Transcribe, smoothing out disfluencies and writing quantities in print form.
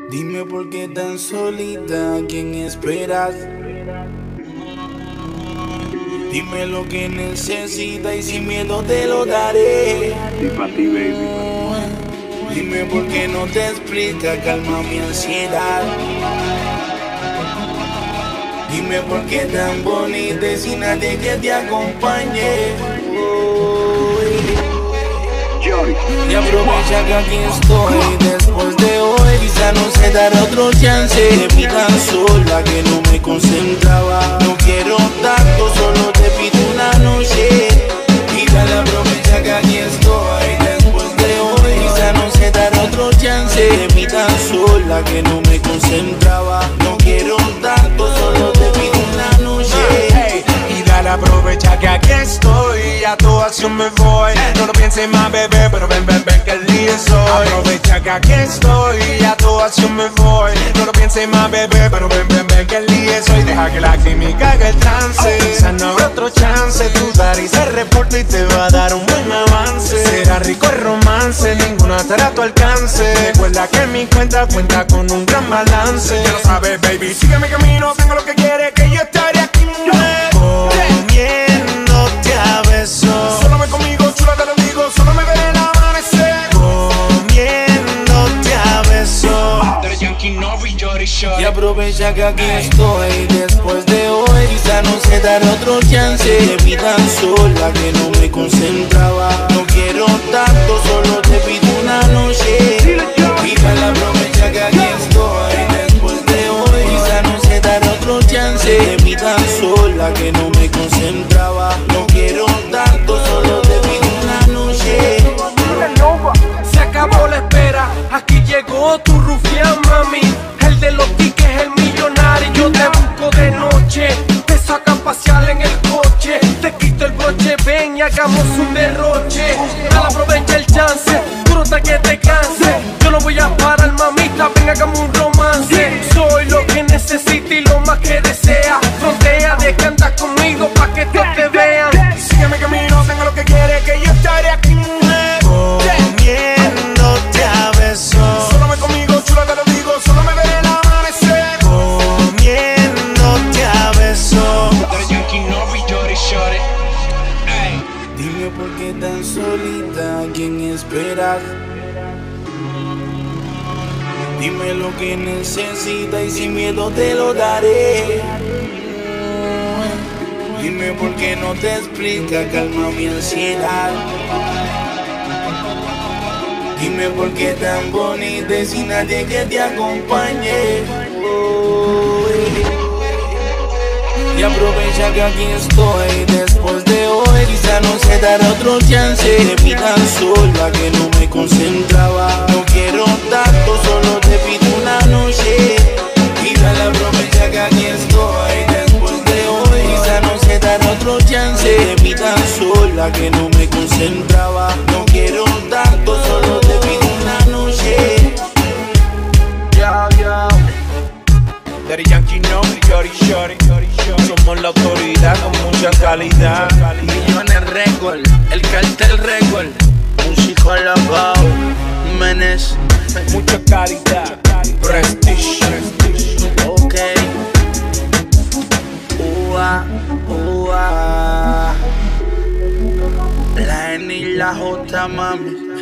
Dime por qué tan solita, ¿a quién esperas? Dime lo que necesitas y sin miedo te lo daré. Y pa' ti, baby. Dime por qué no te explica, calma mi ansiedad. Dime por qué tan bonita y sin nadie que te acompañe. Y aprovecha que aquí estoy después de hoy. Quizá no se dará otro chance. Vi tan sola que no me concentraba. No quiero tanto, solo te pido una noche. Y dale, aprovecha que aquí estoy después de hoy. Quizá no se dará otro chance. Vi tan sola que no me concentraba. No quiero tanto, solo te pido una noche. Y dale, aprovecha que aquí estoy. A tu acción me voy. No lo pienses más, bebé, pero ven, que el día es hoy. Aprovecha que aquí estoy. A tu acción me voy. No lo pienses más, bebé, pero ven, que el día es hoy. Deja que la química haga el trance. Quizá no habrá otro chance. Tu y se reporta y te va a dar un buen avance. Será rico el romance, ninguna estará a tu alcance. Recuerda que mi cuenta cuenta con un gran balance. Ya lo sabes, baby, sigue mi camino. Tengo lo que quieres, que yo estaré aquí, mujer. Comiéndote a besos. Solo ven conmigo, chula, te lo digo. Solo me veré el amanecer. Comiéndote a besos. Y aprovecha que aquí estoy después de hoy. Quizá no se dará otro chance. Vi tan sola que no me concentraba. No quiero tanto, solo te pido una noche. Y dale, aprovecha que aquí estoy después de hoy. Quizá no se dará otro chance. Vi tan sola que no me concentraba. No quiero tanto, solo te pido una noche. Se acabó la espera, aquí llegó tu rufián, mami. El de los tickets, el millonario. Yo te busco de noche, te saca a pasear en el coche. Te quito el broche, ven y hagamos un derroche. Dale, aprovecha el chance, duro hasta que te canse. Yo no voy a parar, mamita, ven, hagamos un romance. Soy lo que necesita y lo más que desea. Frontea de que andas conmigo pa' que todos te vean. Sigue mi camino, tengo lo que quieres, que yo estaré aquí, mujer. Comiéndote a besos. Solo ven conmigo, chula, te lo digo. Solo me veré el amanecer. Comiéndote a besos. Dime por qué tan solita, ¿a quién esperas? Dime lo que necesitas y sin miedo te lo daré. Dime por qué no te explica, calma mi ansiedad. Dime por qué tan bonita y sin nadie que te acompañe. Y aprovecha que aquí estoy después de hoy. Quizá no se dará otro chance. Vi tan sola que no me concentraba. No quiero tanto, solo te pido una noche. Y dale, aprovecha que aquí estoy después de hoy. Quizá no se dará otro chance. Vi tan sola que no me concentraba. No quiero tanto, solo te pido una noche. Daddy Yankee no, shorty. Somos la autoridad con mucha calidad. Millones Record, el cartel Record. Músico alabado, Menes. Mucha calidad, prestige. Ok. Ua, ua. La N y la J, mami.